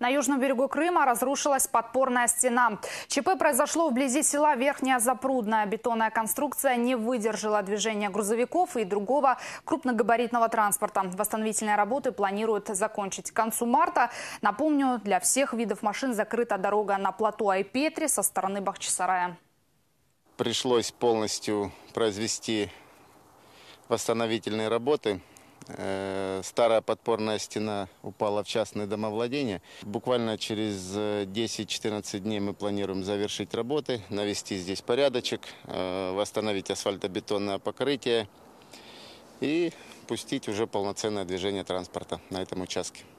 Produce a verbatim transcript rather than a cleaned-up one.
На южном берегу Крыма разрушилась подпорная стена. ЧП произошло вблизи села Верхняя Запрудная. Бетонная конструкция не выдержала движения грузовиков и другого крупногабаритного транспорта. Восстановительные работы планируют закончить к концу марта. Напомню, для всех видов машин закрыта дорога на плато Айпетри со стороны Бахчисарая. Пришлось полностью произвести восстановительные работы. Старая подпорная стена упала в частное домовладение. Буквально через десять-четырнадцать дней мы планируем завершить работы, навести здесь порядочек, восстановить асфальтобетонное покрытие и пустить уже полноценное движение транспорта на этом участке.